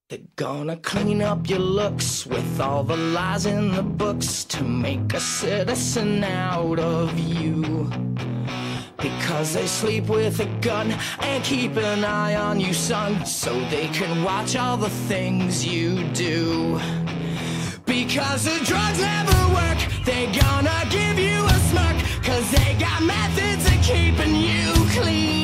They're gonna clean up your looks with all the lies in the books to make a citizen out of you. Because they sleep with a gun and keep an eye on you, son, so they can watch all the things you do. Because the drugs never work, they gonna give you a smirk, cause they got methods of keeping you clean.